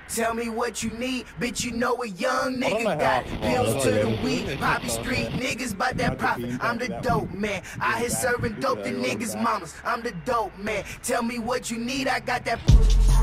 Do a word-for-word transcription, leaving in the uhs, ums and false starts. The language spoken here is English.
Tell me what you need, bitch, you know a young nigga got it. Pills to the weed, poppy street niggas bout that profit. I'm the dope man, I here serving dope to niggas' mamas. I'm the dope man. Tell me what you need, I got that.